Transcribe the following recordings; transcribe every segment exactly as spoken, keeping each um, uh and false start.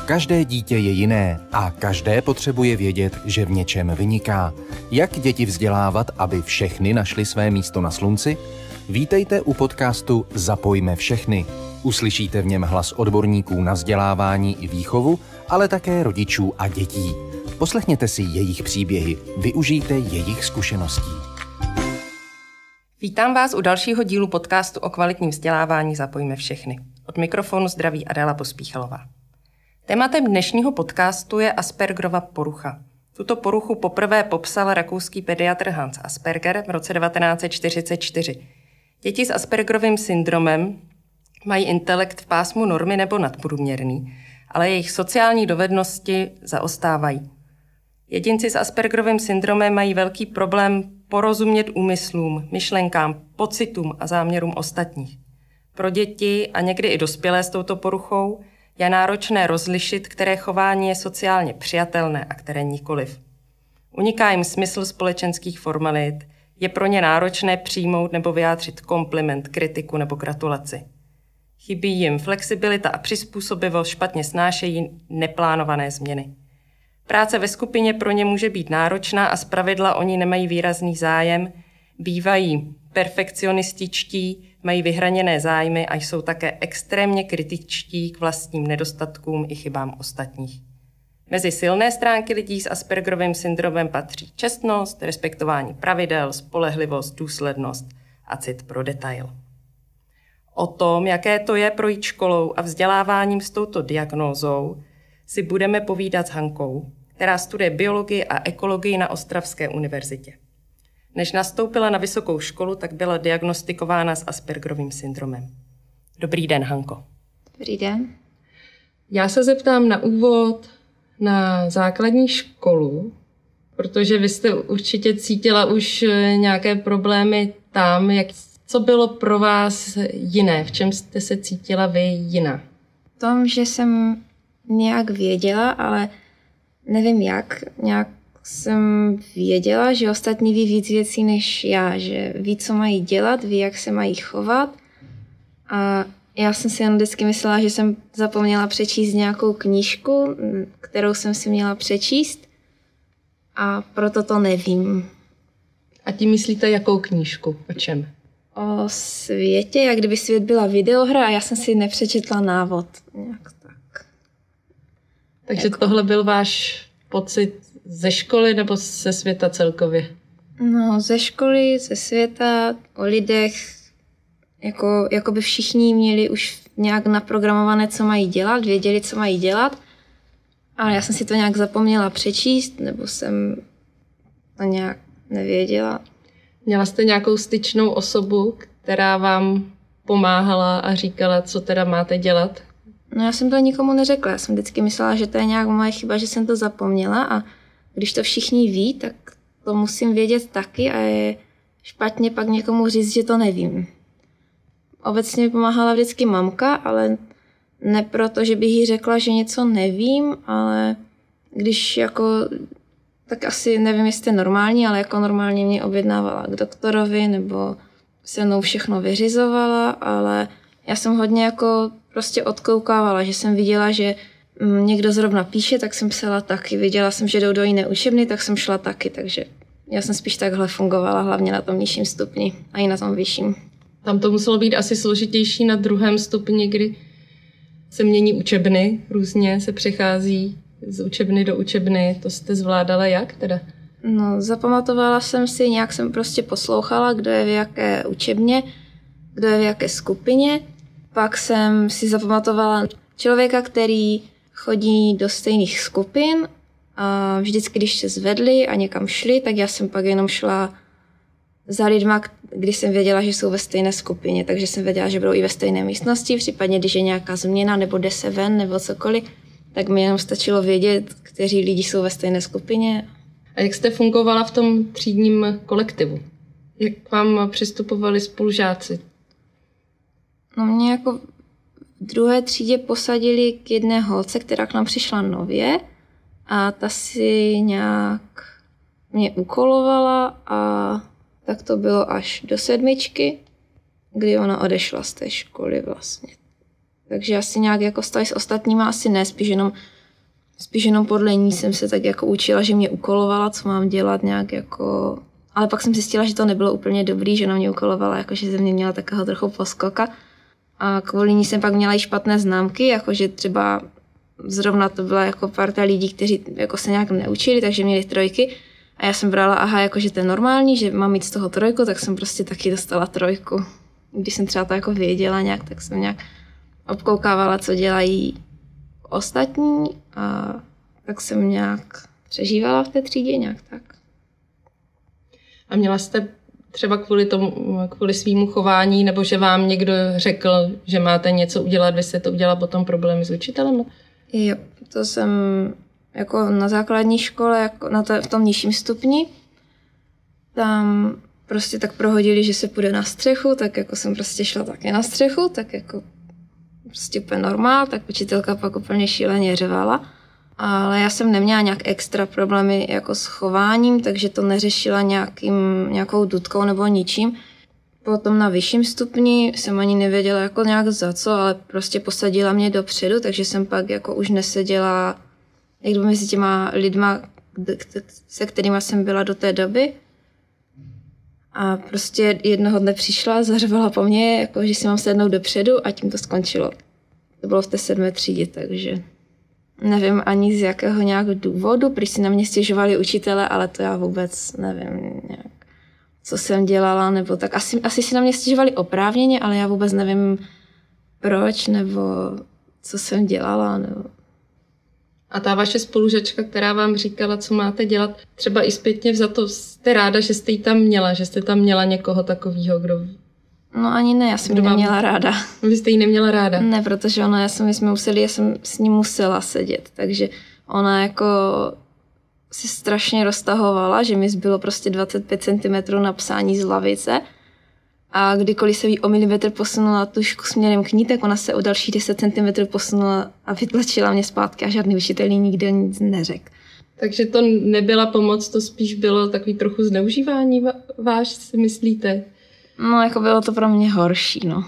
Každé dítě je jiné a každé potřebuje vědět, že v něčem vyniká. Jak děti vzdělávat, aby všechny našly své místo na slunci? Vítejte u podcastu Zapojme všechny. Uslyšíte v něm hlas odborníků na vzdělávání i výchovu, ale také rodičů a dětí. Poslechněte si jejich příběhy, využijte jejich zkušeností. Vítám vás u dalšího dílu podcastu o kvalitním vzdělávání Zapojme všechny. Od mikrofonu zdraví Adéla Pospíchalová. Tématem dnešního podcastu je Aspergerova porucha. Tuto poruchu poprvé popsal rakouský pediatr Hans Asperger v roce devatenáct set čtyřicet čtyři. Děti s Aspergerovým syndromem mají intelekt v pásmu normy nebo nadprůměrný, ale jejich sociální dovednosti zaostávají. Jedinci s Aspergerovým syndromem mají velký problém porozumět úmyslům, myšlenkám, pocitům a záměrům ostatních. Pro děti a někdy i dospělé s touto poruchou je náročné rozlišit, které chování je sociálně přijatelné a které nikoliv. Uniká jim smysl společenských formalit, je pro ně náročné přijmout nebo vyjádřit kompliment, kritiku nebo gratulaci. Chybí jim flexibilita a přizpůsobivost, špatně snášejí neplánované změny. Práce ve skupině pro ně může být náročná a zpravidla oni nemají výrazný zájem, bývají perfekcionističtí, mají vyhraněné zájmy a jsou také extrémně kritičtí k vlastním nedostatkům i chybám ostatních. Mezi silné stránky lidí s Aspergerovým syndromem patří čestnost, respektování pravidel, spolehlivost, důslednost a cit pro detail. O tom, jaké to je projít školou a vzděláváním s touto diagnózou, si budeme povídat s Hankou, která studuje biologii a ekologii na Ostravské univerzitě. Než nastoupila na vysokou školu, tak byla diagnostikována s Aspergerovým syndromem. Dobrý den, Hanko. Dobrý den. Já se zeptám na úvod na základní školu, protože vy jste určitě cítila už nějaké problémy tam. Jak, co bylo pro vás jiné? V čem jste se cítila vy jiná? V tom, že jsem nějak věděla, ale nevím jak, nějak jsem věděla, že ostatní ví víc věcí než já, že ví, co mají dělat, ví, jak se mají chovat. A já jsem si jen vždycky myslela, že jsem zapomněla přečíst nějakou knížku, kterou jsem si měla přečíst, a proto to nevím. A tím myslíte jakou knížku? O čem? O světě, jak kdyby svět byla videohra a já jsem si nepřečetla návod. Nějak tak. Takže jako... tohle byl váš pocit ze školy nebo ze světa celkově? No, ze školy, ze světa, o lidech, jako, jako by všichni měli už nějak naprogramované, co mají dělat, věděli, co mají dělat, ale já jsem si to nějak zapomněla přečíst, nebo jsem to nějak nevěděla. Měla jste nějakou styčnou osobu, která vám pomáhala a říkala, co teda máte dělat? No, já jsem to nikomu neřekla, já jsem vždycky myslela, že to je nějak moje chyba, že jsem to zapomněla, a když to všichni ví, tak to musím vědět taky a je špatně pak někomu říct, že to nevím. Obecně mi pomáhala vždycky mamka, ale ne proto, že bych jí řekla, že něco nevím, ale když jako, tak asi nevím, jestli je normální, ale jako normálně mě objednávala k doktorovi nebo se mnou všechno vyřizovala, ale já jsem hodně jako prostě odkoukávala, že jsem viděla, že někdo zrovna píše, tak jsem psala taky. Viděla jsem, že jdou do jiné učebny, tak jsem šla taky, takže já jsem spíš takhle fungovala, hlavně na tom nižším stupni a i na tom vyšším. Tam to muselo být asi složitější na druhém stupni, kdy se mění učebny, různě se přechází z učebny do učebny. To jste zvládala jak teda? No, zapamatovala jsem si, nějak jsem prostě poslouchala, kdo je v jaké učebně, kdo je v jaké skupině. Pak jsem si zapamatovala člověka, který chodí do stejných skupin, a vždycky, když se zvedli a někam šli, tak já jsem pak jenom šla za lidma, když jsem věděla, že jsou ve stejné skupině, takže jsem věděla, že budou i ve stejné místnosti, případně když je nějaká změna nebo jde se ven nebo cokoliv, tak mi jenom stačilo vědět, kteří lidi jsou ve stejné skupině. A jak jste fungovala v tom třídním kolektivu? Jak k vám přistupovali spolužáci? No, mě jako v druhé třídě posadili k jedné holce, která k nám přišla nově, a ta si nějak mě úkolovala, a tak to bylo až do sedmičky, kdy ona odešla z té školy vlastně. Takže asi nějak jako stali s ostatníma asi ne, spíš jenom spíš jenom podle ní jsem se tak jako učila, že mě ukolovala, co mám dělat nějak jako... Ale pak jsem zjistila, že to nebylo úplně dobrý, že na mě ukolovala, jakože ze mě měla takového trochu poskoka. A kvůli ní jsem pak měla i špatné známky, jakože třeba zrovna to byla jako parta lidí, kteří jako se nějak neučili, takže měli trojky. A já jsem brala, aha, jakože to je normální, že mám mít z toho trojku, tak jsem prostě taky dostala trojku. Když jsem třeba to jako věděla nějak, tak jsem nějak obkoukávala, co dělají ostatní a tak jsem nějak přežívala v té třídě, nějak tak. A měla jste třeba kvůli tomu, kvůli svýmu chování, nebo že vám někdo řekl, že máte něco udělat, vy jste to udělala potom problémy s učitelem? Jo, to jsem jako na základní škole, jako na to, v tom nižším stupni, tam prostě tak prohodili, že se půjde na střechu, tak jako jsem prostě šla taky na střechu, tak jako prostě úplně normál, tak učitelka pak úplně šíleně řvala. Ale já jsem neměla nějak extra problémy jako s chováním, takže to neřešila nějakým, nějakou dudkou nebo ničím. Potom na vyšším stupni jsem ani nevěděla jako nějak za co, ale prostě posadila mě dopředu, takže jsem pak jako už neseděla jak mezi těma lidma, se kterými jsem byla do té doby. A prostě jednoho dne přišla, zařvala po mně, jako, že si mám sednout dopředu a tím to skončilo. To bylo v té sedmé třídě, takže nevím ani z jakého nějak důvodu, když si na mě stěžovali učitele, ale to já vůbec nevím nějak, co jsem dělala, nebo tak. Asi, asi si na mě stěžovali oprávněně, ale já vůbec nevím proč, nebo co jsem dělala, nebo... A ta vaše spolužačka, která vám říkala, co máte dělat, třeba i zpětně vzato, jste ráda, že jste ji tam měla, že jste tam měla někoho takového, kdo... No ani ne, já jsem ji neměla ráda. Vy jste ji neměla ráda? Ne, protože ona, já jsem, my jsme museli, já jsem s ní musela sedět, takže ona jako si strašně roztahovala, že mi zbylo prostě dvacet pět centimetrů na psání z lavice a kdykoliv se jí o milimetr posunula tušku směrem k ní, tak ona se o další deset centimetrů posunula a vytlačila mě zpátky a žádný učitel nikdo nic neřekl. Takže to nebyla pomoc, to spíš bylo takový trochu zneužívání váš, si myslíte? No, jako bylo to pro mě horší, no.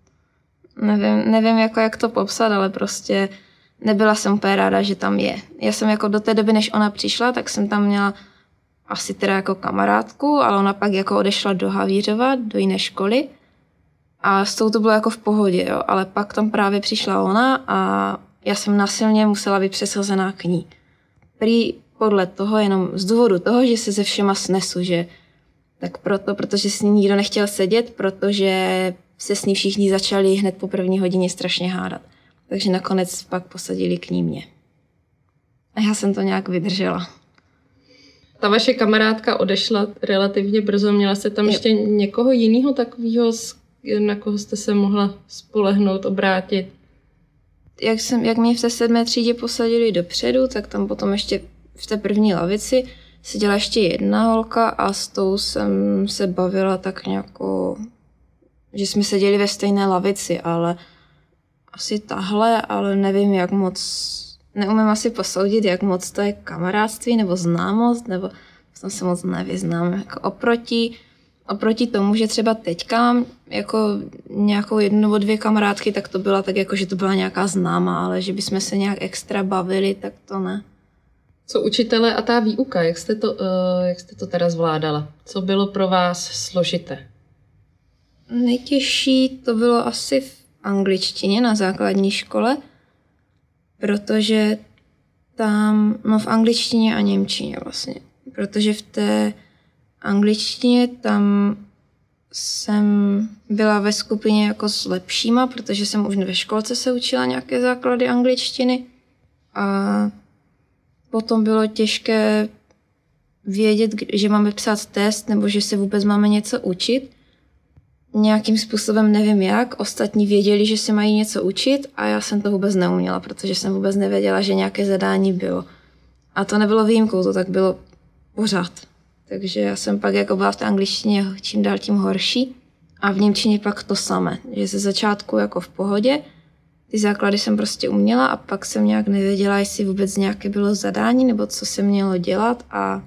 Nevím, nevím jako jak to popsat, ale prostě nebyla jsem úplně ráda, že tam je. Já jsem jako do té doby, než ona přišla, tak jsem tam měla asi teda jako kamarádku, ale ona pak jako odešla do Havířova, do jiné školy a s tou to bylo jako v pohodě, jo. Ale pak tam právě přišla ona a já jsem násilně musela být přesazená k ní. Prý podle toho, jenom z důvodu toho, že se se všema snesu, že tak proto, protože s ní nikdo nechtěl sedět, protože se s ní všichni začali hned po první hodině strašně hádat. Takže nakonec pak posadili k ní mě. A já jsem to nějak vydržela. Ta vaše kamarádka odešla relativně brzo. Měla jste tam jo. ještě někoho jiného takového, na koho jste se mohla spolehnout, obrátit? Jak, jsem, jak mě v té sedmé třídě posadili dopředu, tak tam potom ještě v té první lavici seděla ještě jedna holka a s tou jsem se bavila tak nějako, že jsme seděli ve stejné lavici, ale asi tahle, ale nevím, jak moc, neumím asi posoudit, jak moc to je kamarádství nebo známost, nebo tam se moc nevyznám. Jako oproti, oproti tomu, že třeba teďka mám jako nějakou jednu nebo dvě kamarádky, tak to byla tak jako, že to byla nějaká známá, ale že bychom se nějak extra bavili, tak to ne. Co učitele a ta výuka, jak jste to, uh, jak jste to teda zvládala? Co bylo pro vás složité? Nejtěžší to bylo asi v angličtině na základní škole, protože tam, no v angličtině a němčině vlastně, protože v té angličtině tam jsem byla ve skupině jako s lepšíma, protože jsem už ve školce se učila nějaké základy angličtiny a potom bylo těžké vědět, že máme psát test nebo že se vůbec máme něco učit. Nějakým způsobem nevím jak, ostatní věděli, že se mají něco učit a já jsem to vůbec neuměla, protože jsem vůbec nevěděla, že nějaké zadání bylo. A to nebylo výjimkou, to tak bylo pořád. Takže já jsem pak jako byla v té angličtině čím dál tím horší a v němčině pak to samé, že ze začátku jako v pohodě, ty základy jsem prostě uměla a pak jsem nějak nevěděla, jestli vůbec nějaké bylo zadání nebo co se mělo dělat a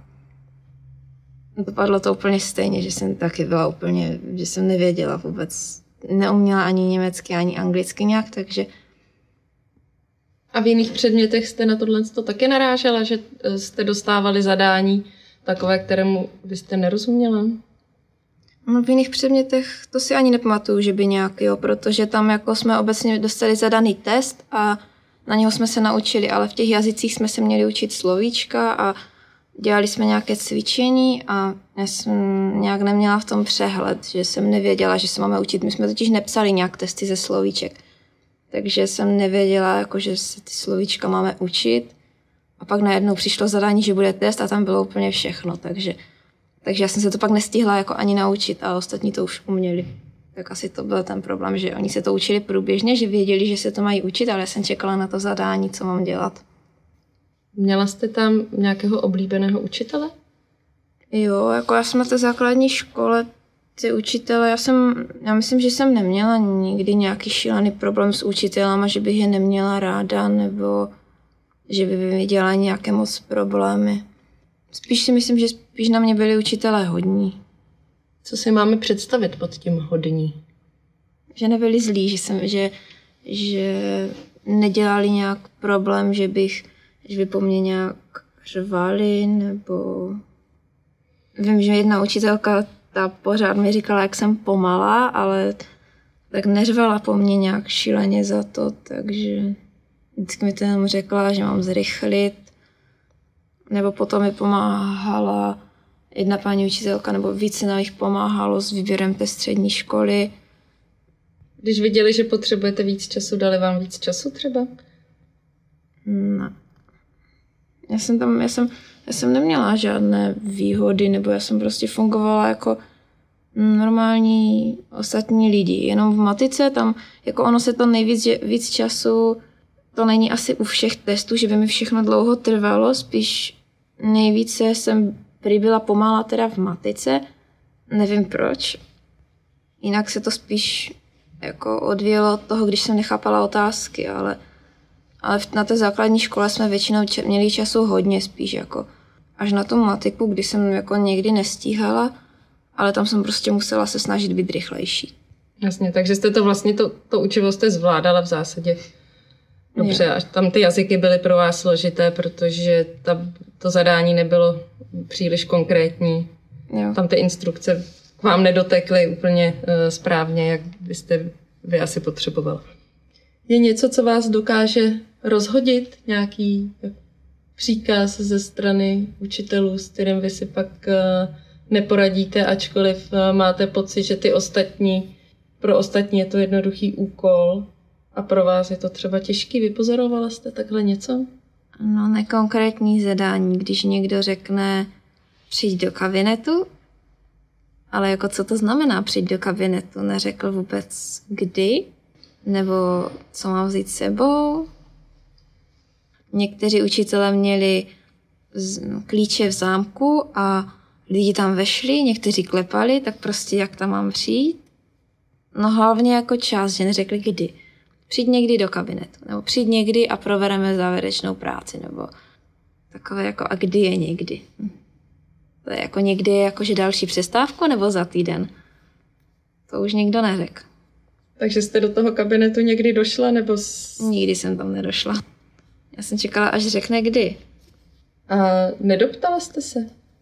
dopadlo to úplně stejně, že jsem taky byla úplně, že jsem nevěděla vůbec, neuměla ani německy, ani anglicky nějak, takže A v jiných předmětech jste na tohle to taky narážela, že jste dostávali zadání takové, kterému vy jste nerozuměla? No v jiných předmětech to si ani nepamatuju, že by nějak, jo, protože tam jako jsme obecně dostali zadaný test a na něho jsme se naučili, ale v těch jazycích jsme se měli učit slovíčka a dělali jsme nějaké cvičení a já jsem nějak neměla v tom přehled, že jsem nevěděla, že se máme učit. My jsme totiž nepsali nějak testy ze slovíček, takže jsem nevěděla, jako, že se ty slovíčka máme učit. A pak najednou přišlo zadání, že bude test a tam bylo úplně všechno, takže, takže já jsem se to pak nestihla jako ani naučit a ostatní to už uměli. Tak asi to byl ten problém, že oni se to učili průběžně, že věděli, že se to mají učit, ale já jsem čekala na to zadání, co mám dělat. Měla jste tam nějakého oblíbeného učitele? Jo, jako já jsem na té základní škole, ty učitele, já jsem, já myslím, že jsem neměla nikdy nějaký šílený problém s učitelama, že bych je neměla ráda, nebo že by mi dělali nějaké moc problémy. Spíš si myslím, že spíš na mě byli učitelé hodní. Co si máme představit pod tím hodní? Že nebyli zlí, že, jsem, že, že nedělali nějak problém, že bych, že by po mně nějak řvali, nebo... Vím, že jedna učitelka, ta pořád mi říkala, jak jsem pomalá, ale tak neřvala po mně nějak šíleně za to, takže vždycky mi to jenom řekla, že mám zrychlit. Nebo potom mi pomáhala jedna paní učitelka, nebo více na jich pomáhalo s výběrem té střední školy. Když viděli, že potřebujete víc času, dali vám víc času třeba? Ne. Já jsem tam, já jsem, já jsem neměla žádné výhody, nebo já jsem prostě fungovala jako normální ostatní lidi. Jenom v matice tam, jako ono se to nejvíc, že víc času, to není asi u všech testů, že by mi všechno dlouho trvalo, spíš nejvíce jsem prý byla pomála teda v matice, nevím proč. Jinak se to spíš jako odvíjelo od toho, když jsem nechápala otázky, ale, ale na té základní škole jsme většinou č- měli času hodně spíš jako až na tu matiku, kdy jsem jako někdy nestíhala, ale tam jsem prostě musela se snažit být rychlejší. Jasně, takže jste to vlastně, to, to učivo jste zvládala v zásadě. Dobře, až tam ty jazyky byly pro vás složité, protože ta, to zadání nebylo příliš konkrétní. Jo. Tam ty instrukce k vám nedotekly úplně uh, správně, jak byste vy asi potřebovala. Je něco, co vás dokáže rozhodit? Nějaký příkaz ze strany učitelů, s kterým vy si pak uh, neporadíte, ačkoliv uh, máte pocit, že ty ostatní, pro ostatní je to jednoduchý úkol, a pro vás je to třeba těžký? Vypozorovala jste takhle něco? No, nekonkrétní zadání, když někdo řekne přijď do kabinetu, ale jako co to znamená přijď do kabinetu? Neřekl vůbec kdy, nebo co mám vzít s sebou. Někteří učitelé měli klíče v zámku a lidi tam vešli, někteří klepali, tak prostě jak tam mám přijít? No hlavně jako čas, že neřekli kdy. Přijď někdy do kabinetu, nebo přijď někdy a provedeme závěrečnou práci, nebo takové jako a kdy je někdy. To je jako někdy je jakože další přestávku, nebo za týden. To už nikdo neřekl. Takže jste do toho kabinetu někdy došla, nebo... S... Nikdy jsem tam nedošla. Já jsem čekala, až řekne kdy. A nedoptala jste se?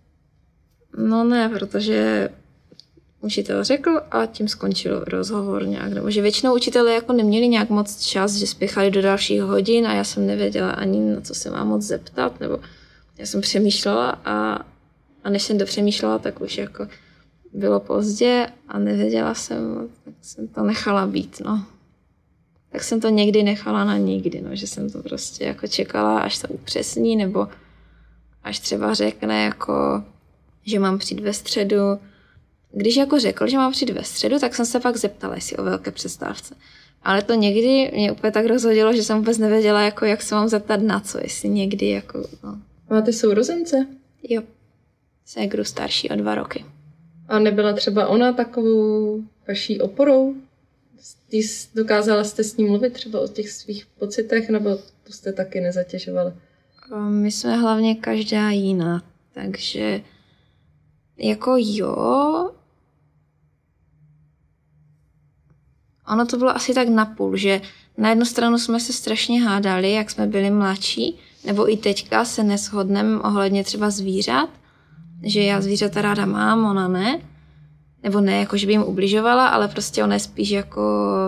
No ne, protože učitel řekl a tím skončil rozhovor nějak. Nebo že většinou učitelé jako neměli nějak moc čas, že spěchali do dalších hodin a já jsem nevěděla ani, na co se mám moc zeptat. Nebo já jsem přemýšlela a, a než jsem dopřemýšlela, tak už jako bylo pozdě a nevěděla jsem, tak jsem to nechala být, no. Tak jsem to někdy nechala na nikdy, no, že jsem to prostě jako čekala, až se upřesní, nebo až třeba řekne, jako, že mám přijít ve středu. Když jako řekl, že mám přijít ve středu, tak jsem se pak zeptala, jestli o velké přestávce. Ale to někdy mě úplně tak rozhodilo, že jsem vůbec nevěděla, jako, jak se mám zeptat na co, jestli někdy jako, no. Máte sourozence? Jo. Ségru starší o dva roky. A nebyla třeba ona takovou vaší oporou? Dokázala jste s ním mluvit třeba o těch svých pocitech, nebo to jste taky nezatěžovali? My jsme hlavně každá jiná, takže jako jo, ono to bylo asi tak napůl, že na jednu stranu jsme se strašně hádali, jak jsme byli mladší, nebo i teďka se neshodneme ohledně třeba zvířat, že já zvířata ráda mám, ona ne. Nebo ne, jako že by jim ubližovala, ale prostě ona je spíš jako,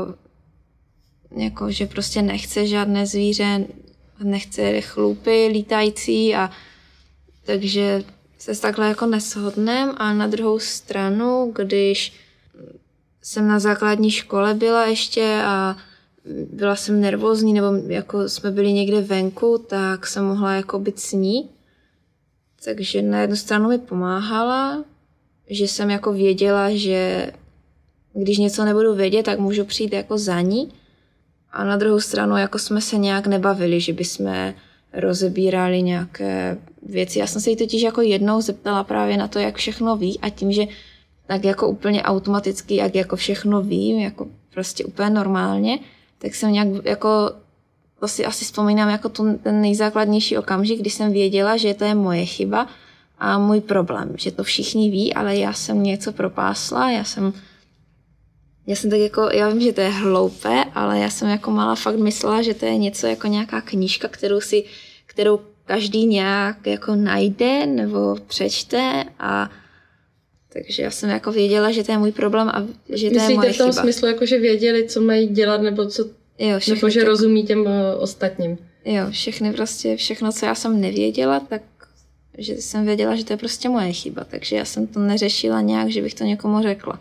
jako že prostě nechce žádné zvíře, nechce chlupy lítající a takže se takhle jako neshodneme. A na druhou stranu, když jsem na základní škole byla ještě a byla jsem nervózní, nebo jako jsme byli někde venku, tak jsem mohla jako být s ní. Takže na jednu stranu mi pomáhala, že jsem jako věděla, že když něco nebudu vědět, tak můžu přijít jako za ní. A na druhou stranu jako jsme se nějak nebavili, že bychom rozebírali nějaké věci. Já jsem se jí totiž jako jednou zeptala právě na to, jak všechno ví a tím, že tak jako úplně automaticky, jak jako všechno vím, jako prostě úplně normálně, tak jsem nějak jako, to si asi vzpomínám jako tu, ten nejzákladnější okamžik, kdy jsem věděla, že to je moje chyba a můj problém, že to všichni ví, ale já jsem něco propásla, já jsem, já jsem tak jako, já vím, že to je hloupé, ale já jsem jako malá fakt myslela, že to je něco jako nějaká knížka, kterou si, kterou každý nějak jako najde nebo přečte a takže já jsem jako věděla, že to je můj problém a že to Myslíte je moje v tom chyba. smyslu, jako že věděli, co mají dělat, nebo co, Jo, nebo že tak, rozumí těm uh, ostatním. Jo, všechny prostě, všechno, co já jsem nevěděla, tak že jsem věděla, že to je prostě moje chyba, takže já jsem to neřešila nějak, že bych to někomu řekla.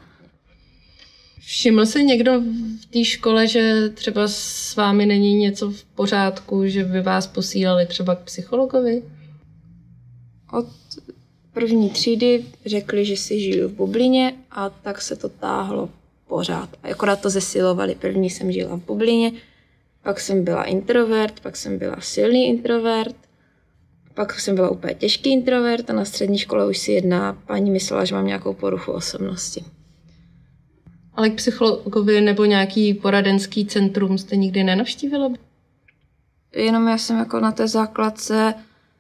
Všiml se někdo v té škole, že třeba s vámi není něco v pořádku, že by vás posílali třeba k psychologovi? Od první třídy řekli, že si žiju v bublině a tak se to táhlo pořád. A akorát to zesilovali. První jsem žila v bublině, pak jsem byla introvert, pak jsem byla silný introvert, pak jsem byla úplně těžký introvert a na střední škole už si jedna paní myslela, že mám nějakou poruchu osobnosti. Ale k psychologovi nebo nějaký poradenský centrum jste nikdy nenavštívila? Jenom já jsem jako na té základce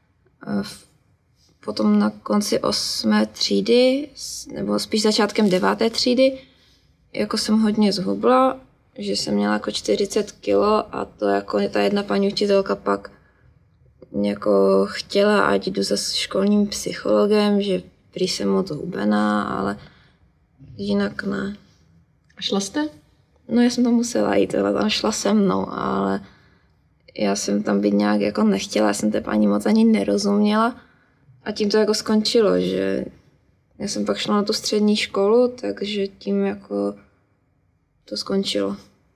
potom na konci osmé třídy, nebo spíš začátkem deváté třídy, jako jsem hodně zhubla, že jsem měla jako čtyřicet kilo a to jako ta jedna paní učitelka pak jako chtěla, ať jdu za školním psychologem, že prý jsem moc hubená, ale jinak ne. A šla jste? No já jsem tam musela jít, ale tam šla se mnou, ale já jsem tam být nějak jako nechtěla, já jsem té paní moc ani nerozuměla a tím to jako skončilo, že já jsem pak šla na tu střední školu, takže tím jako to skončilo.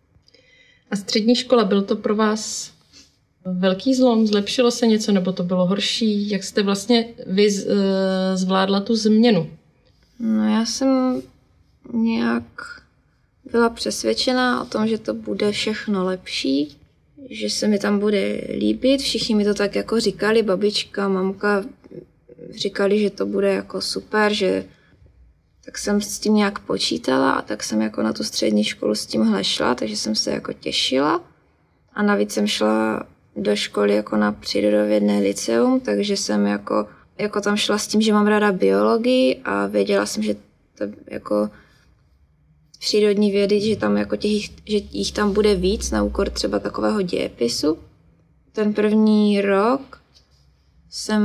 A střední škola, byl to pro vás velký zlom? Zlepšilo se něco, nebo to bylo horší? Jak jste vlastně vy zvládla tu změnu? No já jsem nějak byla přesvědčená o tom, že to bude všechno lepší, že se mi tam bude líbit. Všichni mi to tak jako říkali, babička, mamka říkali, že to bude jako super, že tak jsem s tím nějak počítala a tak jsem jako na tu střední školu s tímhle šla, takže jsem se jako těšila. A navíc jsem šla do školy jako na přírodovědné lyceum, takže jsem jako, jako tam šla s tím, že mám ráda biologii a věděla jsem, že to jako přírodní vědy, že tam jako těch, že jich tam bude víc na úkor třeba takového dějepisu. Ten první rok jsem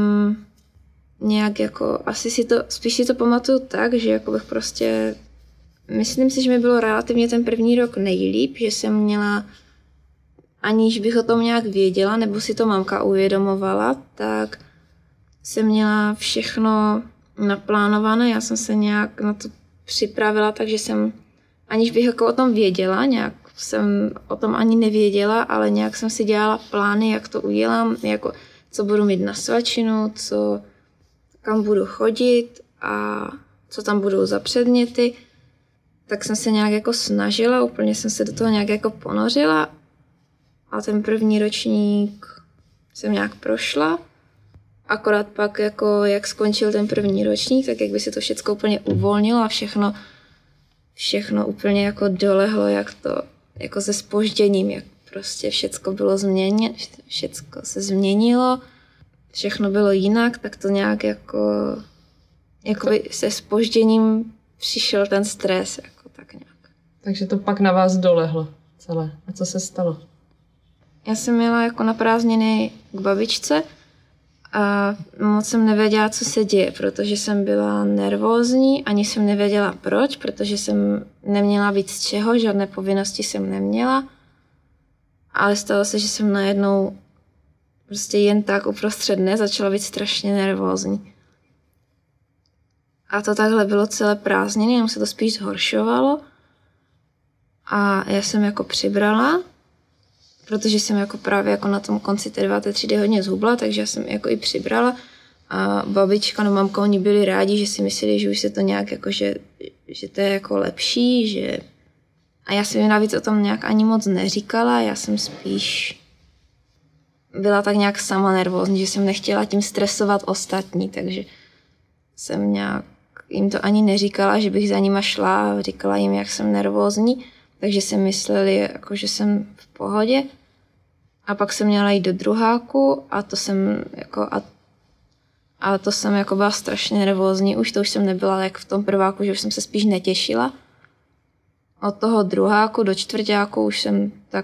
nějak jako, asi si to, spíš si to pamatuju tak, že jako bych prostě, myslím si, že mi bylo relativně ten první rok nejlíp, že jsem měla, aniž bych o tom nějak věděla, nebo si to mamka uvědomovala, tak jsem měla všechno naplánované, já jsem se nějak na to připravila, takže jsem, aniž bych jako o tom věděla, nějak jsem o tom ani nevěděla, ale nějak jsem si dělala plány, jak to udělám, jako co budu mít na svačinu, co, kam budu chodit a co tam budou za předměty. Tak jsem se nějak jako snažila, úplně jsem se do toho nějak jako ponořila a ten první ročník jsem nějak prošla. Akorát pak, jako, jak skončil ten první ročník, tak jak by se to všechno úplně uvolnilo a všechno, všechno úplně jako dolehlo, jak to, jako se zpožděním, jak prostě všecko bylo změněno, všecko se změnilo, všechno bylo jinak, tak to nějak jako, jakoby se zpožděním přišel ten stres, jako tak nějak. Takže to pak na vás dolehlo celé. A co se stalo? Já jsem jela jako na prázdniny k babičce a moc jsem nevěděla, co se děje, protože jsem byla nervózní, ani jsem nevěděla proč, protože jsem neměla víc z čeho, žádné povinnosti jsem neměla. Ale stalo se, že jsem najednou prostě jen tak uprostřed dne začala být strašně nervózní. A to takhle bylo celé prázdniny, jenom se to spíš zhoršovalo. A já jsem jako přibrala, protože jsem jako právě jako na tom konci té deváté třídy hodně zhubla, takže já jsem jako i přibrala. A babička, no mamka, oni byli rádi, že si mysleli, že už se to nějak jako, že, že to je jako lepší, že... A já jsem jim navíc o tom nějak ani moc neříkala, já jsem spíš byla tak nějak sama nervózní, že jsem nechtěla tím stresovat ostatní, takže jsem nějak jim to ani neříkala, že bych za nima šla a říkala jim, jak jsem nervózní, takže si mysleli, jako, že jsem v pohodě. A pak jsem měla jít do druháku a to jsem jako a, a to jsem jako byla strašně nervózní, už to už jsem nebyla jak v tom prváku, že už jsem se spíš netěšila. Od toho druháku do čtvrťáku už jsem tak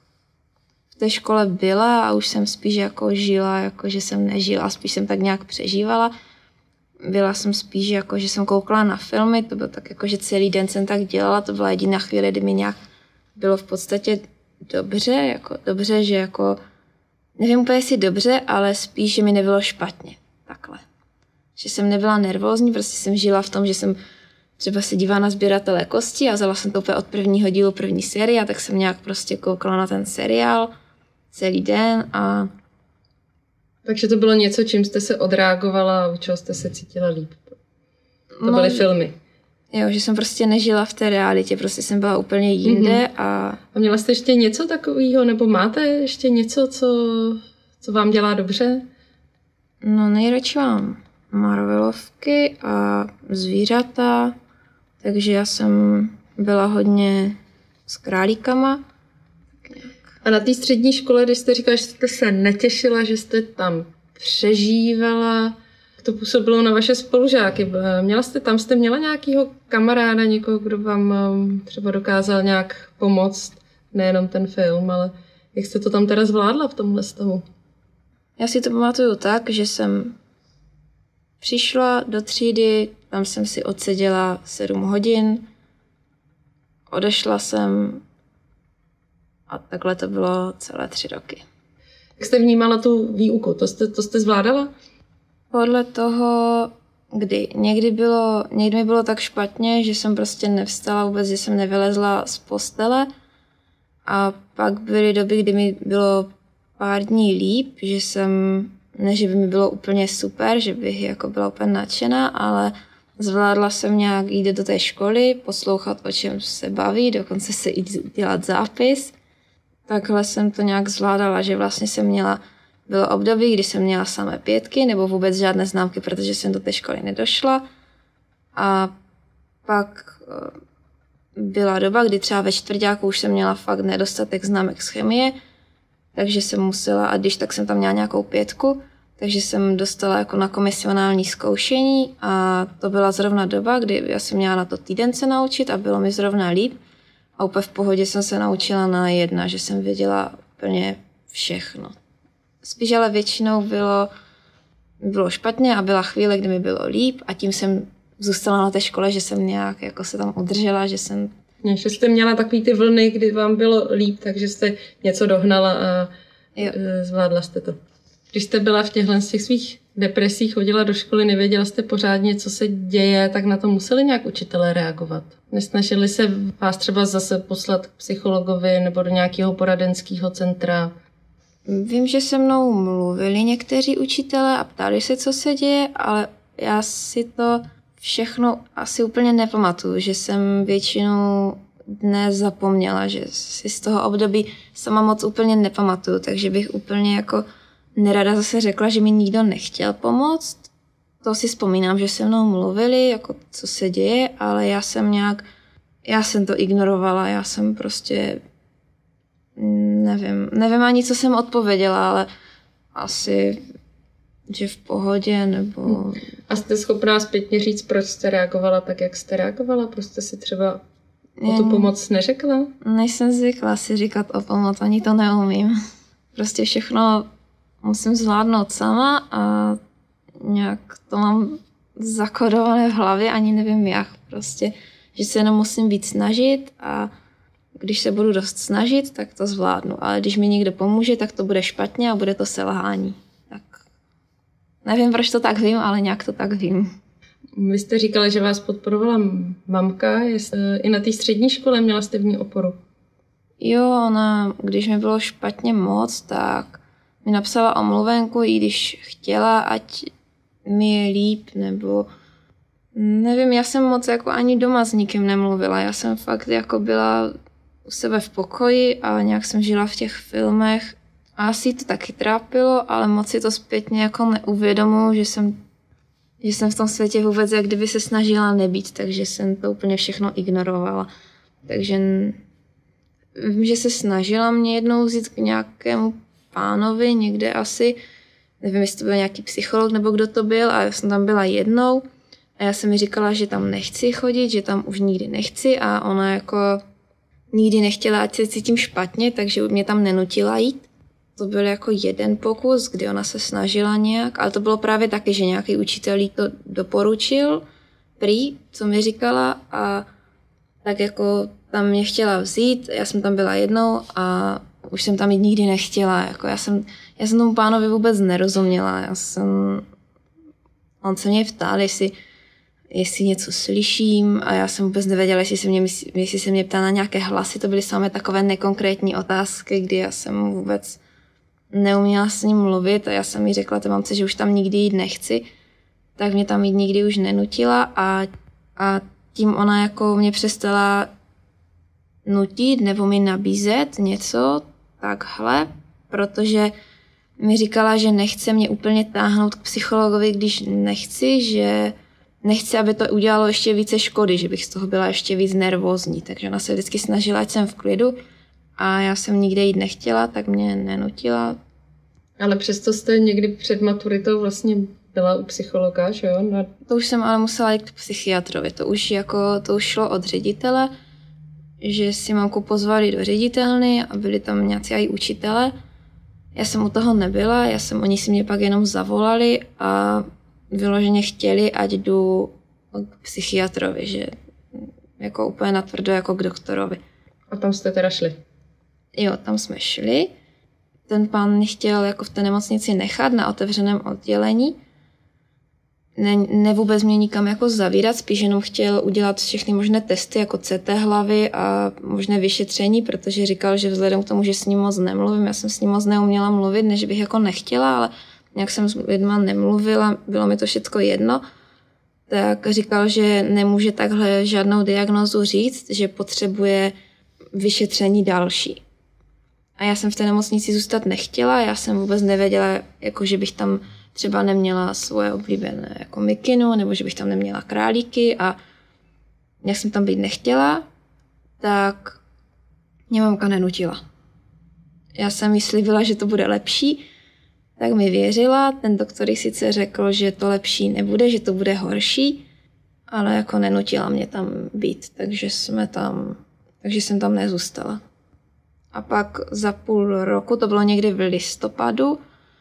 v té škole byla a už jsem spíš jako žila, jako že jsem nežila, spíš jsem tak nějak přežívala. Byla jsem spíš jako, že jsem koukala na filmy, to bylo tak jako, že celý den jsem tak dělala, to byla jediná chvíle, kdy mi nějak bylo v podstatě dobře, jako dobře, že jako, nevím úplně jestli dobře, ale spíš, že mi nebylo špatně, takhle. Že jsem nebyla nervózní, prostě jsem žila v tom, že jsem třeba se dívala na Sběratele kostí a vzala jsem to úplně od prvního dílu první série, tak jsem nějak prostě koukala na ten seriál celý den a... Takže to bylo něco, čím jste se odreagovala a u čeho jste se cítila líp. To no, byly filmy. Jo, že jsem prostě nežila v té realitě, prostě jsem byla úplně jinde mm-hmm. a... A měla jste ještě něco takového, nebo máte ještě něco, co, co vám dělá dobře? No nejradši mám Marvelovky a zvířata, takže já jsem byla hodně s králíkama. A na té střední škole, když jste říkala, že jste se netěšila, že jste tam přežívala, jak to působilo na vaše spolužáky? Měla jste, tam jste měla nějakého kamaráda, někoho, kdo vám třeba dokázal nějak pomoct? Nejenom ten film, ale jak jste to tam teda zvládla v tomhle stavu? Já si to pamatuju tak, že jsem přišla do třídy, tam jsem si odseděla sedm hodin, odešla jsem a takhle to bylo celé tři roky. Jak jste vnímala tu výuku? To jste, to jste zvládala? Podle toho, kdy někdy, bylo, někdy mi bylo tak špatně, že jsem prostě nevstala vůbec, že jsem nevylezla z postele a pak byly doby, kdy mi bylo pár dní líp, že jsem, ne, že by mi bylo úplně super, že bych jako byla úplně nadšená, ale zvládla jsem nějak jít do té školy, poslouchat, o čem se baví, dokonce se jít dělat zápis. Takhle jsem to nějak zvládala, že vlastně jsem měla, bylo období, kdy jsem měla samé pětky nebo vůbec žádné známky, protože jsem do té školy nedošla. A pak byla doba, kdy třeba ve čtvrťáku už jsem měla fakt nedostatek známek z chemie, takže jsem musela, a když tak jsem tam měla nějakou pětku, takže jsem dostala jako na komisionální zkoušení a to byla zrovna doba, kdy já jsem měla na to týden se naučit a bylo mi zrovna líp. A úplně v pohodě jsem se naučila na jedna, že jsem věděla úplně všechno. Spíš ale většinou bylo, bylo špatně a byla chvíle, kdy mi bylo líp a tím jsem zůstala na té škole, že jsem nějak jako se tam udržela, že jsem... Že jste měla takový ty vlny, kdy vám bylo líp, takže jste něco dohnala a jo. Zvládla jste to. Když jste byla v těchhle z těch svých depresích, chodila do školy, nevěděla jste pořádně, co se děje, tak na to museli nějak učitelé reagovat. Nesnažili se vás třeba zase poslat k psychologovi nebo do nějakého poradenského centra? Vím, že se mnou mluvili někteří učitelé a ptali se, co se děje, ale já si to všechno asi úplně nepamatuju, že jsem většinou dnes zapomněla, že si z toho období sama moc úplně nepamatuju, takže bych úplně jako nerada zase řekla, že mi nikdo nechtěl pomoct. To si vzpomínám, že se mnou mluvili, jako co se děje, ale já jsem nějak, já jsem to ignorovala, já jsem prostě, nevím, nevím ani, co jsem odpověděla, ale asi, že v pohodě, nebo... A jste schopná zpětně říct, proč jste reagovala tak, jak jste reagovala? Proč jste si třeba o tu pomoc neřekla? Nejsem zvyklá si říkat o pomoc, ani to neumím. Prostě všechno musím zvládnout sama a nějak to mám zakodované v hlavě, ani nevím jak. Prostě, že se jenom musím víc snažit a když se budu dost snažit, tak to zvládnu. Ale když mi někdo pomůže, tak to bude špatně a bude to selhání. Tak nevím, proč to tak vím, ale nějak to tak vím. Vy jste říkala, že vás podporovala mamka. I na té střední škole měla jste v ní oporu? Jo, ona, když mi bylo špatně moc, tak mi napsala omluvenku, i když chtěla, ať mi je líp, nebo nevím, já jsem moc jako ani doma s nikým nemluvila. Já jsem fakt jako byla u sebe v pokoji a nějak jsem žila v těch filmech. A asi to taky trápilo, ale moc si to zpětně jako neuvědomuji, že jsem, že jsem v tom světě vůbec jak kdyby se snažila nebýt, takže jsem to úplně všechno ignorovala. Takže vím, že se snažila mě jednou vzít k nějakému pánovi někde asi, nevím, jestli to byl nějaký psycholog nebo kdo to byl, a já jsem tam byla jednou a já jsem mi říkala, že tam nechci chodit, že tam už nikdy nechci a ona jako nikdy nechtěla, ať se cítím špatně, takže mě tam nenutila jít. To byl jako jeden pokus, kdy ona se snažila nějak, ale to bylo právě taky, že nějaký učitel jí to doporučil, prý, co mi říkala, a tak jako tam mě chtěla vzít, já jsem tam byla jednou a už jsem tam jít nikdy nechtěla. Jako já, jsem, já jsem tomu pánovi vůbec nerozuměla. Já jsem, on se mě ptal, jestli, jestli něco slyším a já jsem vůbec nevěděla, jestli se mě, jestli se mě ptá na nějaké hlasy. To byly samé takové nekonkrétní otázky, kdy já jsem vůbec neuměla s ním mluvit a já jsem jí řekla té mamce, že už tam nikdy jít nechci, tak mě tam jít nikdy už nenutila a, a tím ona jako mě přestala nutit nebo mi nabízet něco takhle, protože mi říkala, že nechce mě úplně táhnout k psychologovi, když nechci, že nechci, aby to udělalo ještě více škody, že bych z toho byla ještě víc nervózní. Takže ona se vždycky snažila, ať jsem v klidu a já jsem nikde jít nechtěla, tak mě nenutila. Ale přesto jste někdy před maturitou vlastně byla u psychologa, že jo? No. To už jsem ale musela jít k psychiatrovi. To už, jako, to už šlo od ředitele, že si mamku pozvali do ředitelny a byli tam nějací i učitele. Já jsem u toho nebyla, já jsem, oni si mě pak jenom zavolali a vyloženě chtěli, ať jdu k psychiatrovi, že jako úplně natvrdo jako k doktorovi. A tam jste teda šli? Jo, tam jsme šli. Ten pán mě chtěl jako v té nemocnici nechat na otevřeném oddělení. Ne, ne vůbec mě nikam jako zavírat, spíš jenom chtěl udělat všechny možné testy, jako C T hlavy a možné vyšetření, protože říkal, že vzhledem k tomu, že s ním moc nemluvím, já jsem s ním moc neuměla mluvit, než bych jako nechtěla, ale nějak jsem s lidma nemluvila, bylo mi to všecko jedno, tak říkal, že nemůže takhle žádnou diagnózu říct, že potřebuje vyšetření další. A já jsem v té nemocnici zůstat nechtěla, já jsem vůbec nevěděla, jako že bych tam třeba neměla svoje oblíbené jako mikinu, nebo že bych tam neměla králíky a jak jsem tam být nechtěla, tak mě mamka nenutila. Já jsem jí slíbila, že to bude lepší, tak mi věřila. Ten doktor jí sice řekl, že to lepší nebude, že to bude horší, ale jako nenutila mě tam být, takže jsme tam, takže jsem tam nezůstala. A pak za půl roku, to bylo někdy v listopadu,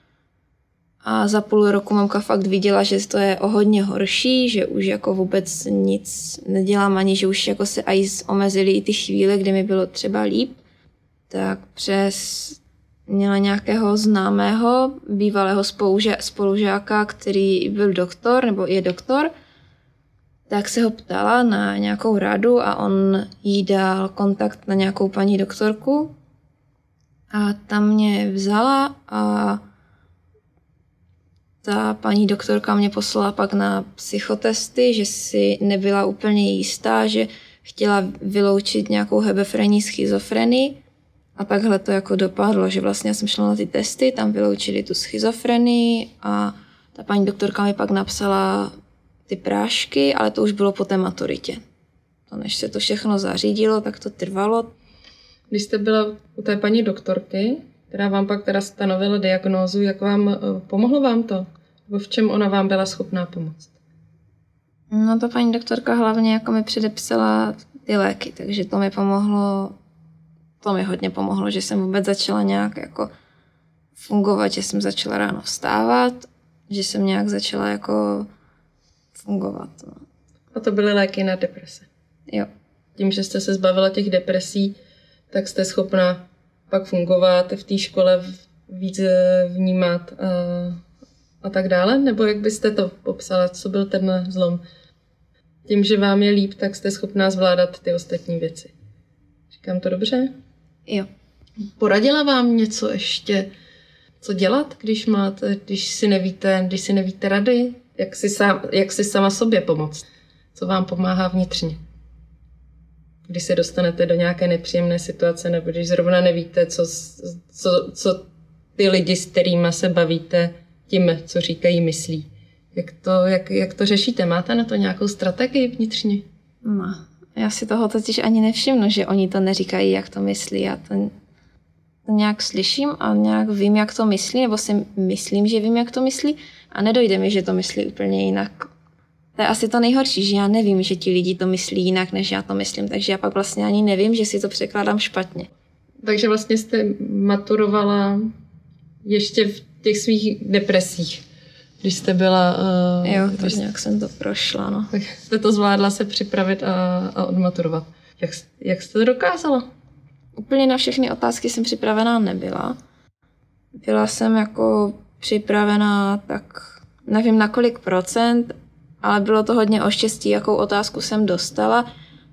a za půl roku mamka fakt viděla, že to je o hodně horší, že už jako vůbec nic nedělám, ani že už jako se aj omezily i ty chvíle, kdy mi bylo třeba líp. Tak přes měla nějakého známého, bývalého spolužáka, který byl doktor, nebo je doktor, tak se ho ptala na nějakou radu a on jí dal kontakt na nějakou paní doktorku a tam mě vzala a ta paní doktorka mě poslala pak na psychotesty, že si nebyla úplně jistá, že chtěla vyloučit nějakou hebefrenii, schizofrenii. A takhle to jako dopadlo, že vlastně já jsem šla na ty testy, tam vyloučili tu schizofrenii a ta paní doktorka mi pak napsala ty prášky, ale to už bylo po té maturitě. To než se to všechno zařídilo, tak to trvalo. Když jste byla u té paní doktorky, která vám pak teda stanovila diagnózu, jak vám pomohlo vám to? Nebo v čem ona vám byla schopná pomoct? No to paní doktorka hlavně jako mi předepsala ty léky, takže to mi pomohlo, to mi hodně pomohlo, že jsem vůbec začala nějak jako fungovat, že jsem začala ráno vstávat, že jsem nějak začala jako fungovat. No. A to byly léky na deprese? Jo. Tím, že jste se zbavila těch depresí, tak jste schopna pak fungovat v té škole, víc vnímat a, a tak dále? Nebo jak byste to popsala, co byl ten zlom? Tím, že vám je líp, tak jste schopná zvládat ty ostatní věci. Říkám to dobře? Jo. Poradila vám něco ještě, co dělat, když máte, když si nevíte, když si nevíte rady? Jak si, sám, jak si sama sobě pomoct? Co vám pomáhá vnitřně? Když se dostanete do nějaké nepříjemné situace, nebo když zrovna nevíte, co, co, co ty lidi, s kterými se bavíte, tím, co říkají, myslí. Jak to, jak, jak to řešíte? Máte na to nějakou strategii vnitřně? No, já si toho totiž ani nevšimnu, že oni to neříkají, jak to myslí. Já to, to nějak slyším a nějak vím, jak to myslí, nebo si myslím, že vím, jak to myslí a nedojde mi, že to myslí úplně jinak. To je asi to nejhorší, že já nevím, že ti lidi to myslí jinak, než já to myslím, takže já pak vlastně ani nevím, že si to překládám špatně. Takže vlastně jste maturovala ještě v těch svých depresích, když jste byla... Uh, jo, tak když nějak jsem to prošla, no. Tak jste to zvládla se připravit a, a odmaturovat. Jak, jak jste to dokázala? Úplně na všechny otázky jsem připravená nebyla. Byla jsem jako připravená tak nevím na kolik procent, ale bylo to hodně o štěstí, jakou otázku jsem dostala.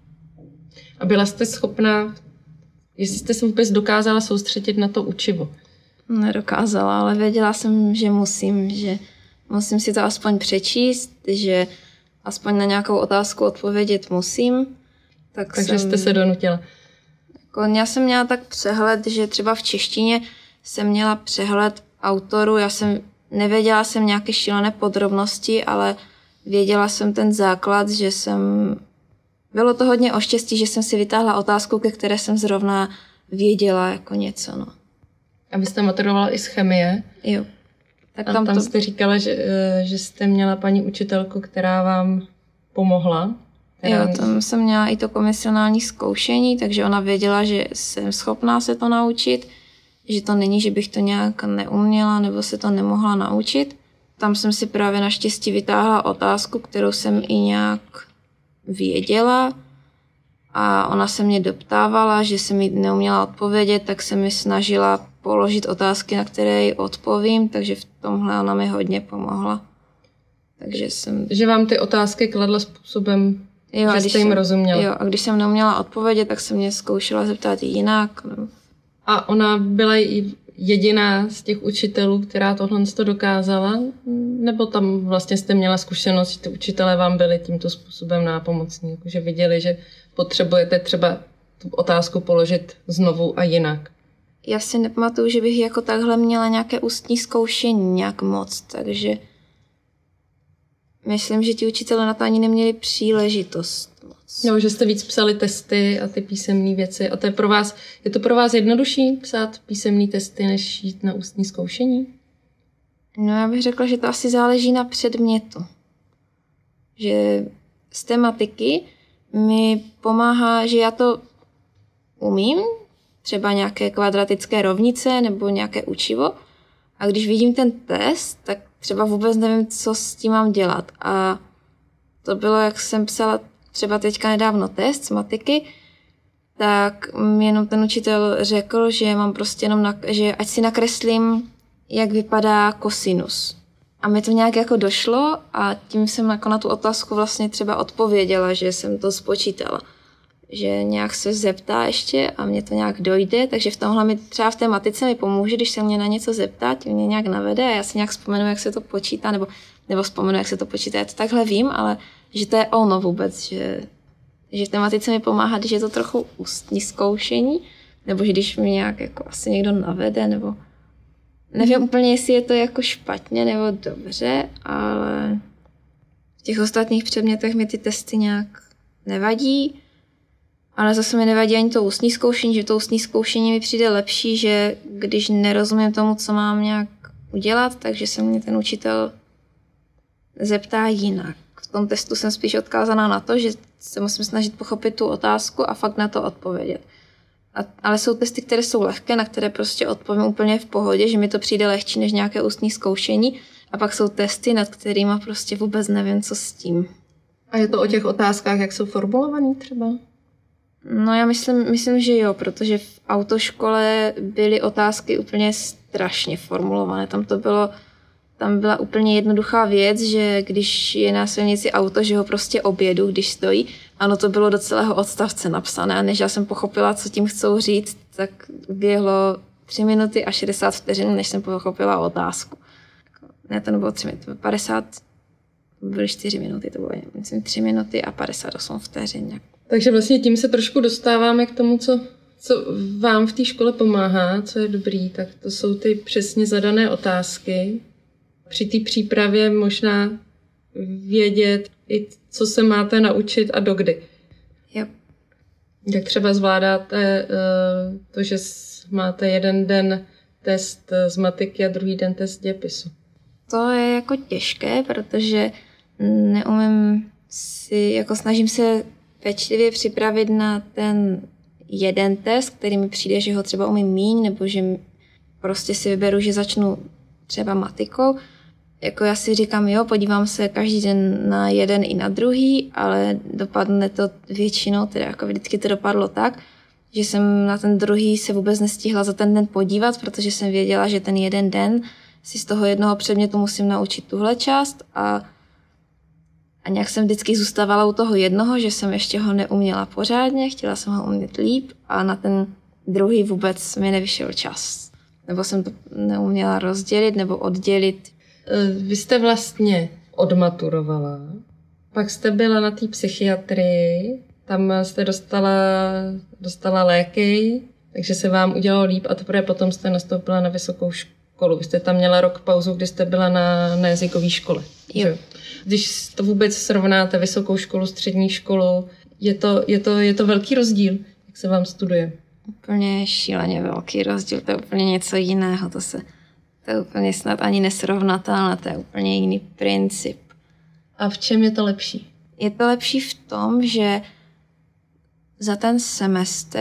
A byla jste schopná, jestli jste se vůbec dokázala soustředit na to učivo? Nedokázala, ale věděla jsem, že musím, že musím si to aspoň přečíst, že aspoň na nějakou otázku odpovědět musím. Tak Takže jsem, jste se donutila. Jako, já jsem měla tak přehled, že třeba v češtině jsem měla přehled autoru, já jsem nevěděla jsem nějaké šílené podrobnosti, ale věděla jsem ten základ, že jsem... Bylo to hodně o štěstí, že jsem si vytáhla otázku, ke které jsem zrovna věděla jako něco, no. A vy jste maturovala i z chemie. Jo. Tak a tam, tam to... jste říkala, že, že jste měla paní učitelku, která vám pomohla. Která... Jo, tam jsem měla i to komisionální zkoušení, takže ona věděla, že jsem schopná se to naučit, že to není, že bych to nějak neuměla nebo se to nemohla naučit. Tam jsem si právě naštěstí vytáhla otázku, kterou jsem i nějak věděla a ona se mě doptávala, že jsem jí neuměla odpovědět, tak se mi snažila položit otázky, na které jí odpovím, takže v tomhle ona mi hodně pomohla. Takže jsem... Že vám ty otázky kladla způsobem, jo, že jste jim jsem, rozuměla. Jo, a když jsem neuměla odpovědět, tak se mě zkoušela zeptat jinak. No. A ona byla i jediná z těch učitelů, která tohle to dokázala? Nebo tam vlastně jste měla zkušenost, že ty učitelé vám byli tímto způsobem nápomocní? Jako, že viděli, že potřebujete třeba tu otázku položit znovu a jinak? Já si nepamatuju, že bych jako takhle měla nějaké ústní zkoušení nějak moc, takže myslím, že ti učitelé na to ani neměli příležitost moc. No, že jste víc psali testy a ty písemné věci. A to je pro vás, je to pro vás jednodušší psát písemné testy, než jít na ústní zkoušení? No, já bych řekla, že to asi záleží na předmětu. Že z tematiky mi pomáhá, že já to umím, třeba nějaké kvadratické rovnice nebo nějaké učivo. A když vidím ten test, tak třeba vůbec nevím, co s tím mám dělat. A to bylo, jak jsem psala třeba teďka nedávno test z matiky, tak mi jenom ten učitel řekl, že mám prostě jenom, na, že ať si nakreslím, jak vypadá kosinus. A mi to nějak jako došlo a tím jsem jako na tu otázku vlastně třeba odpověděla, že jsem to spočítala. Že nějak se zeptá ještě a mně to nějak dojde, takže v tomhle mi třeba v té matice mi pomůže, když se mě na něco zeptá, tím mě nějak navede a já si nějak vzpomenu, jak se to počítá, nebo, nebo vzpomenu, jak se to počítá. Já to takhle vím, ale že to je ono vůbec, že, že v té matice mi pomáhá, když je to trochu ústní zkoušení, nebo že když mě nějak jako asi někdo navede, nebo nevím úplně, jestli je to jako špatně nebo dobře, ale v těch ostatních předmětech mi ty testy nějak nevadí. Ale zase mi nevadí ani to ústní zkoušení, že to ústní zkoušení mi přijde lepší, že když nerozumím tomu, co mám nějak udělat, takže se mě ten učitel zeptá jinak. V tom testu jsem spíš odkázaná na to, že se musím snažit pochopit tu otázku a fakt na to odpovědět. A, ale jsou testy, které jsou lehké, na které prostě odpovím úplně v pohodě, že mi to přijde lehčí než nějaké ústní zkoušení. A pak jsou testy, nad kterými prostě vůbec nevím, co s tím. A je to o těch otázkách, jak jsou formulovaný třeba? No já myslím, myslím, že jo, protože v autoškole byly otázky úplně strašně formulované. Tam to bylo, tam byla úplně jednoduchá věc, že když je na silnici auto, že ho prostě objedu, když stojí. Ano, to bylo do celého odstavce napsané a než já jsem pochopila, co tím chcou říct, tak běhlo tři minuty a šedesát vteřin, než jsem pochopila otázku. Ne, to nebylo tři minuty, padesát, byly čtyři minuty, to bylo, myslím, tři minuty a padesát osm vteřin. Takže vlastně tím se trošku dostáváme k tomu, co, co vám v té škole pomáhá, co je dobrý, tak to jsou ty přesně zadané otázky. Při té přípravě možná vědět i co se máte naučit a dokdy. Yep. Jak třeba zvládáte uh, to, že máte jeden den test z matiky a druhý den test dějepisu? To je jako těžké, protože neumím si, jako snažím se pečlivě připravit na ten jeden test, který mi přijde, že ho třeba umím míň, nebo že prostě si vyberu, že začnu třeba matikou. Jako já si říkám, jo, podívám se každý den na jeden i na druhý, ale dopadne to většinou, teda jako vždycky to dopadlo tak, že jsem na ten druhý se vůbec nestihla za ten den podívat, protože jsem věděla, že ten jeden den si z toho jednoho předmětu musím naučit tuhle část a, a nějak jsem vždycky zůstávala u toho jednoho, že jsem ještě ho neuměla pořádně, chtěla jsem ho umět líp a na ten druhý vůbec mi nevyšel čas. Nebo jsem to neuměla rozdělit nebo oddělit. Vy jste vlastně odmaturovala, pak jste byla na té psychiatrii, tam jste dostala, dostala léky, takže se vám udělalo líp a teprve potom jste nastoupila na vysokou školu. Vy jste tam měla rok pauzu, kdy jste byla na, na jazykové škole. Jo. Když to vůbec srovnáte vysokou školu, střední školu, je to, je to, je to velký rozdíl, jak se vám studuje? Úplně šíleně velký rozdíl, to je úplně něco jiného, to se... To je úplně snad ani nesrovnatelné, to je úplně jiný princip. A v čem je to lepší? Je to lepší v tom, že za ten semestr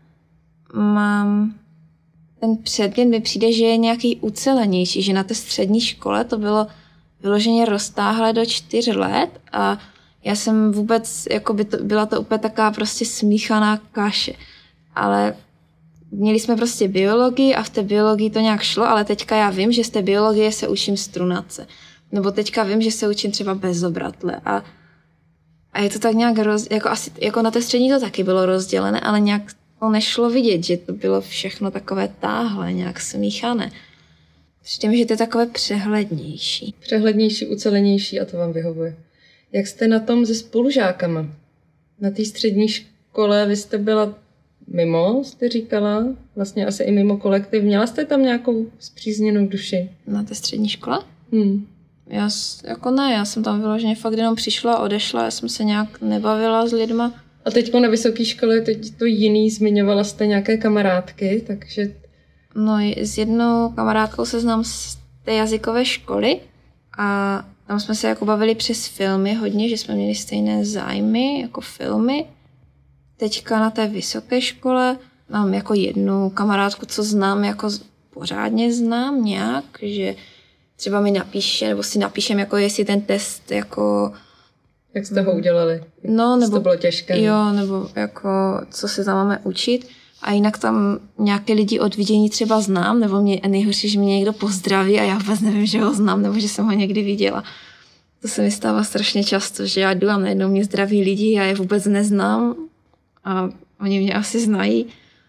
mám ten předmět, mi přijde, že je nějaký ucelenější, že na té střední škole to bylo vyloženě roztáhlé do čtyř let a já jsem vůbec, jako by to, byla to úplně taková prostě smíchaná kaše. Ale měli jsme prostě biologii a v té biologii to nějak šlo, ale teďka já vím, že z té biologie se učím strunace. Nebo teďka vím, že se učím třeba bezobratle. A, a je to tak nějak, roz, jako, asi, jako na té střední to taky bylo rozdělené, ale nějak to nešlo vidět, že to bylo všechno takové táhle, nějak smíchané. Přijde, že to je takové přehlednější. Přehlednější, ucelenější a to vám vyhovuje. Jak jste na tom se spolužákama? Na té střední škole vy jste byla mimo, jste říkala, vlastně asi i mimo kolektiv. Měla jste tam nějakou spřízněnou duši? Na té střední škole? Hmm. Já jako ne, já jsem tam vyloženě fakt jenom přišla a odešla, já jsem se nějak nebavila s lidma. A teďko na vysoké škole teď to jiný, zmiňovala jste nějaké kamarádky, takže... No s jednou kamarádkou se znám z té jazykové školy a tam jsme se jako bavili přes filmy hodně, že jsme měli stejné zájmy jako filmy. Teďka na té vysoké škole mám jako jednu kamarádku, co znám, jako pořádně znám nějak, že třeba mi napíše, nebo si napíšem, jako jestli ten test jako... Jak jste ho udělali? No, nebo... to bylo těžké. Jo, nebo jako co se tam máme učit. A jinak tam nějaké lidi od vidění třeba znám, nebo mě nejhorší, že mě někdo pozdraví a já vůbec nevím, že ho znám, nebo že jsem ho někdy viděla. To se mi stává strašně často, že já jdu a najednou mě zdraví lidi, já je vůbec neznám a oni mě asi znají.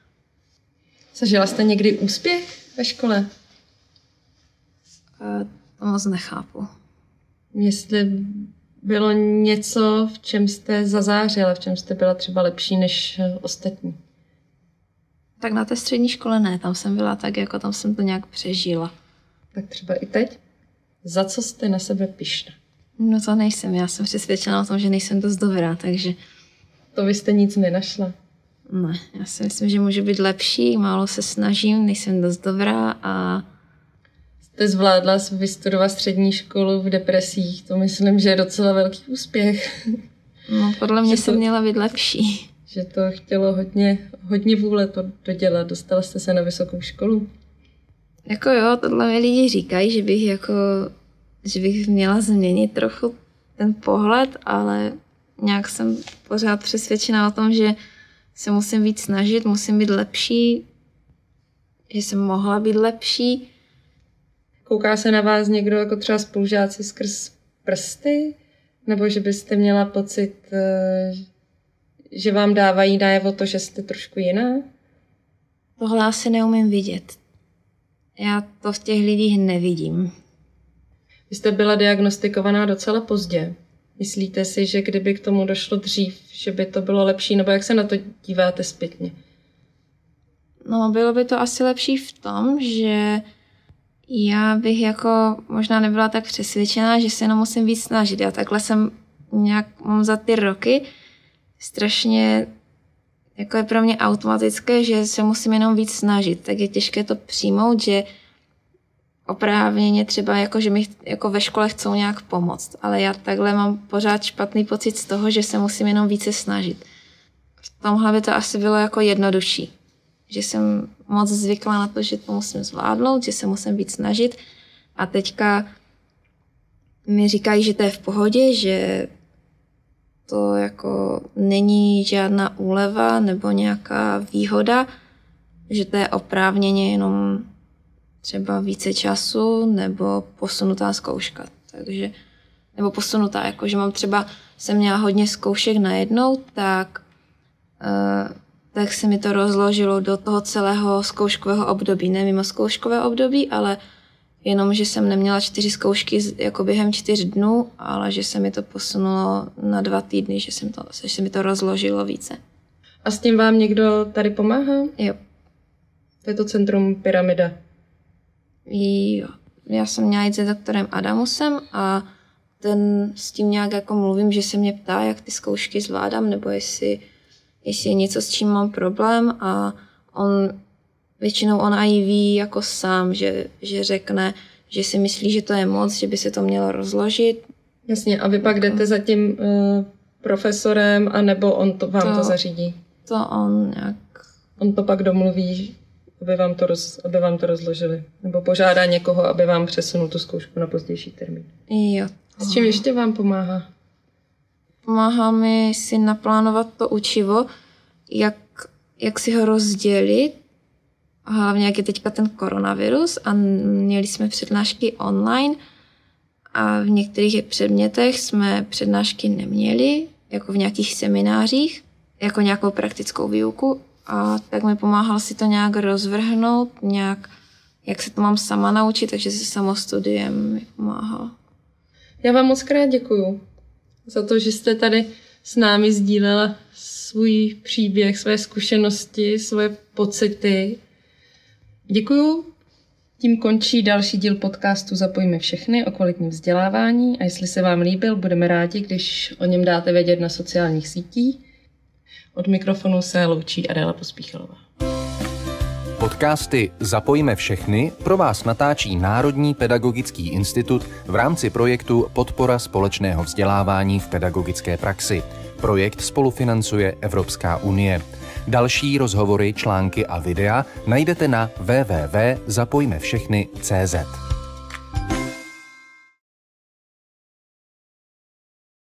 Zažila jste někdy úspěch ve škole? To moc nechápu. Jestli bylo něco, v čem jste zazářila, v čem jste byla třeba lepší než ostatní? Tak na té střední škole ne, tam jsem byla tak, jako tam jsem to nějak přežila. Tak třeba i teď? Za co jste na sebe pyšná? No to nejsem, já jsem přesvědčena o tom, že nejsem dost dobrá, takže... To vy jste nic nenašla? Ne, já si myslím, že můžu být lepší, málo se snažím, nejsem dost dobrá a... Jste zvládla vystudovat střední školu v depresích, to myslím, že je docela velký úspěch. No, podle mě to, jsem měla být lepší. Že to chtělo hodně, hodně vůle to dodělat. Dostala jste se na vysokou školu? Jako jo, tohle mi lidi říkají, že bych jako, že bych měla změnit trochu ten pohled, ale nějak jsem pořád přesvědčená o tom, že se musím víc snažit, musím být lepší, že jsem mohla být lepší. Kouká se na vás někdo jako třeba spolužáci skrz prsty? Nebo že byste měla pocit, že vám dávají najevo to, že jste trošku jiná? Tohle asi neumím vidět. Já to v těch lidích nevidím. Vy jste byla diagnostikovaná docela pozdě. Myslíte si, že kdyby k tomu došlo dřív, že by to bylo lepší? Nebo jak se na to díváte zpětně? No, bylo by to asi lepší v tom, že já bych jako možná nebyla tak přesvědčená, že se jenom musím víc snažit. Já takhle jsem nějak mám za ty roky strašně, jako je pro mě automatické, že se musím jenom víc snažit. Tak je těžké to přijmout, že oprávněně třeba jako, že mi jako ve škole chcou nějak pomoct. Ale já takhle mám pořád špatný pocit z toho, že se musím jenom více snažit. V tomhle by to asi bylo jako jednodušší. Že jsem moc zvykla na to, že to musím zvládnout, že se musím víc snažit. A teďka mi říkají, že to je v pohodě, že to jako není žádná úleva nebo nějaká výhoda, že to je oprávněně jenom třeba více času nebo posunutá zkouška. Takže, nebo posunutá, jako že mám třeba, jsem měla hodně zkoušek najednou, tak uh, tak se mi to rozložilo do toho celého zkouškového období. Ne mimo zkouškové období, ale jenom, že jsem neměla čtyři zkoušky jako během čtyř dnů, ale že se mi to posunulo na dva týdny, že, jsem to, že se mi to rozložilo více. A s tím vám někdo tady pomáhá? Jo. To je to centrum Pyramida. Jo. Já jsem měla jít se doktorem Adamusem a ten s tím nějak jako mluvím, že se mě ptá, jak ty zkoušky zvládám, nebo jestli jestli je něco, s čím mám problém a on, většinou on i ví jako sám, že, že řekne, že si myslí, že to je moc, že by se to mělo rozložit. Jasně, a vy pak jdete za tím uh, profesorem, anebo on to, vám to, to zařídí? To on nějak... On to pak domluví, aby vám to, roz, aby vám to rozložili. Nebo požádá někoho, aby vám přesunul tu zkoušku na pozdější termín. Jo. S čím ještě vám pomáhá? Pomáhá mi si naplánovat to učivo, jak, jak si ho rozdělit. Hlavně jak je teďka ten koronavirus a měli jsme přednášky online a v některých předmětech jsme přednášky neměli, jako v nějakých seminářích, jako nějakou praktickou výuku a tak mi pomáhal si to nějak rozvrhnout, nějak, jak se to mám sama naučit, takže se samostudiem mi pomáhal. Já vám moc krát děkuju za to, že jste tady s námi sdílela svůj příběh, své zkušenosti, svoje pocity. Děkuju. Tím končí další díl podcastu Zapojme všechny o kvalitním vzdělávání a jestli se vám líbil, budeme rádi, když o něm dáte vědět na sociálních sítích. Od mikrofonu se loučí Adéla Pospíchalová. Podcasty Zapojme všechny pro vás natáčí Národní pedagogický institut v rámci projektu Podpora společného vzdělávání v pedagogické praxi. Projekt spolufinancuje Evropská unie. Další rozhovory, články a videa najdete na w w w tečka zapojme všechny tečka c z.